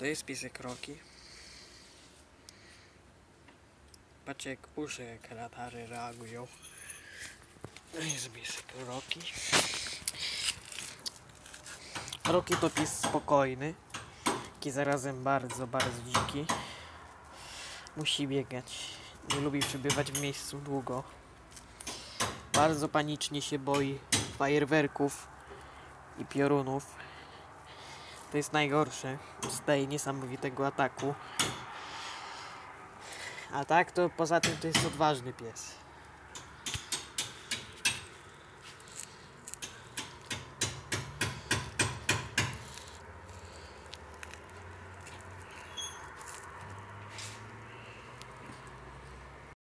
To jest piesek Rocky. Patrzcie jak uszy, jak latary reagują. To jest piesek Rocky. Rocky to pies spokojny. Taki zarazem bardzo, bardzo dziki. Musi biegać. Nie lubi przebywać w miejscu długo. Bardzo panicznie się boi fajerwerków i piorunów. To jest najgorsze. Dostaje niesamowitego ataku. A tak to poza tym to jest odważny pies.